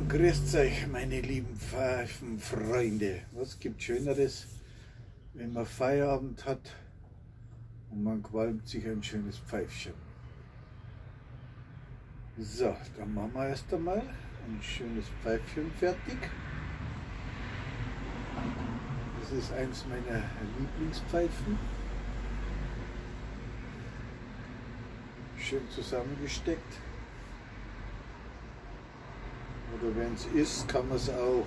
Grüßt euch, meine lieben Pfeifenfreunde. Was gibt Schöneres, wenn man Feierabend hat und man qualmt sich ein schönes Pfeifchen. So, dann machen wir erst einmal ein schönes Pfeifchen fertig. Das ist eins meiner Lieblingspfeifen. Schön zusammengesteckt. Oder wenn es ist, kann man es auch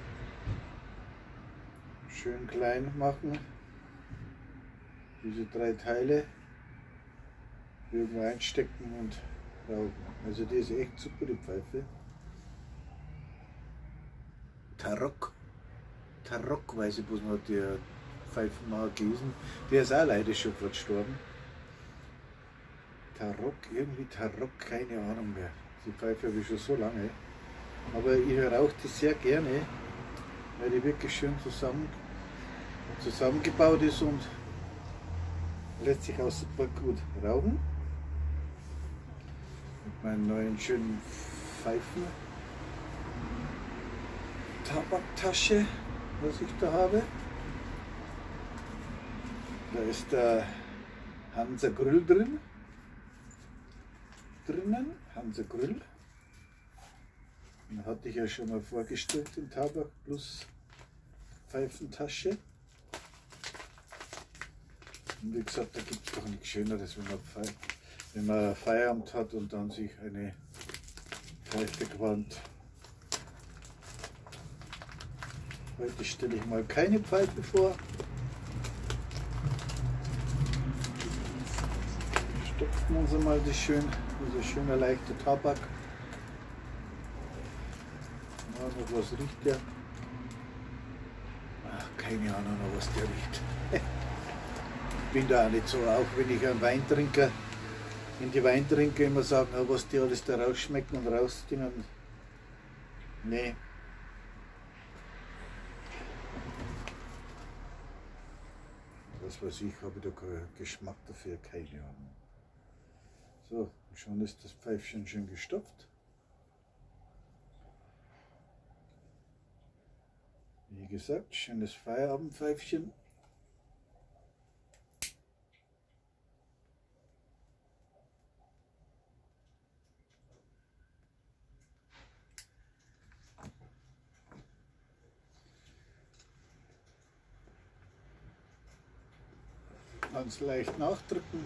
schön klein machen. Diese 3 Teile irgendwo einstecken und rauchen. Also die ist echt super, die Pfeife. Tarok, weiß ich bloß noch, der Pfeifenmauer gewesen. Der ist auch leider schon verstorben. Tarok, keine Ahnung mehr. Die Pfeife habe ich schon so lange. Aber ich rauche die sehr gerne, weil die wirklich schön zusammengebaut ist und lässt sich auch super gut rauchen. Mit meinen neuen schönen Pfeifen. Tabaktasche, was ich da habe. Da ist der Hansa Grill drinnen. Hansa Grill. Den hatte ich ja schon mal vorgestellt, den Tabak plus Pfeifentasche. Und wie gesagt, da gibt es doch nichts Schöneres, wenn man Feierabend hat und dann sich eine Pfeife qualmt. Heute stelle ich mal keine Pfeife vor. Stopfen wir uns einmal das dieser schöne leichte Tabak. Ja, noch was riecht der? Ach, keine Ahnung, was der riecht. Ich bin da auch nicht so, auch wenn ich einen Wein trinke, wenn die Weintrinker immer sagen, was die alles da rausschmecken und rausdingen. Nee. Was weiß ich, habe ich da keinen Geschmack dafür, keine Ahnung. So, schon ist das Pfeifchen schön gestopft. Wie gesagt, schönes Feierabendpfeifchen. Ganz leicht nachdrücken.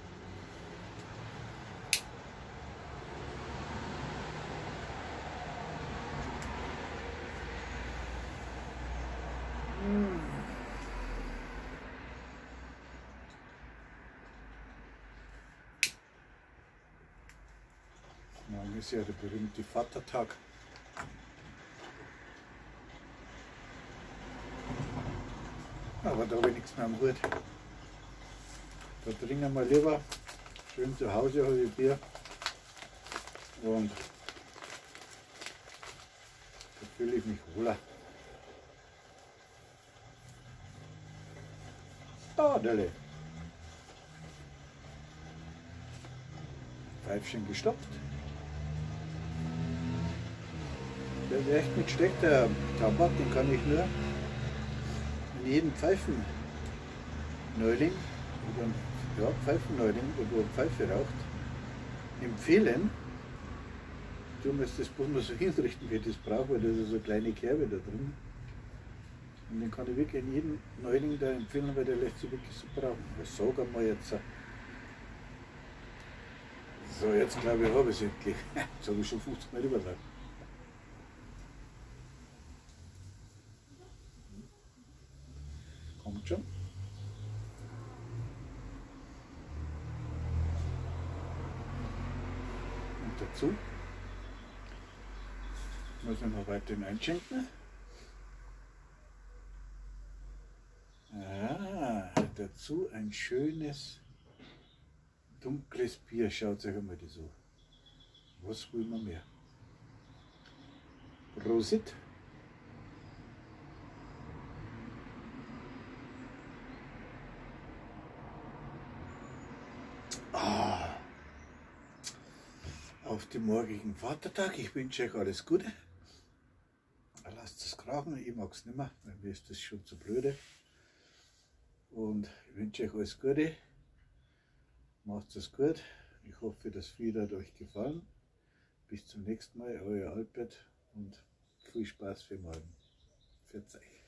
Morgen ist ja der berühmte Vatertag. Aber da habe ich nichts mehr am Hut. Da trinken wir lieber schön zu Hause habe ich Bier und da fühle ich mich wohler. Badele. Pfeifchen gestopft. Der ist echt nicht schlecht, der Tabak, den kann ich nur in jedem Pfeifenneuling oder Pfeifenneuling, der Pfeife raucht, empfehlen. Du musst das bloß mal so hinrichten, wie ich das brauche, weil da ist so eine kleine Kerbe da drin. Und den kann ich wirklich in jedem Neuling da empfehlen, weil der lässt sich wirklich super rauchen. Was sagen wir jetzt? So, jetzt glaube ich, habe ich es endlich. Jetzt habe ich schon 50 Mal übertragen. Kommt schon. Und dazu muss ich noch weiter einschenken. Dazu ein schönes dunkles Bier. Schaut euch einmal das an. Was will man mehr? Prosit! auf den morgigen Vatertag. Ich wünsche euch alles Gute. lasst es krachen, ich mag es nicht mehr, weil mir ist das schon zu blöde. Und ich wünsche euch alles Gute, macht es gut. Ich hoffe, das Video hat euch gefallen. Bis zum nächsten Mal, euer Albert und viel Spaß für morgen. Pfiat euch.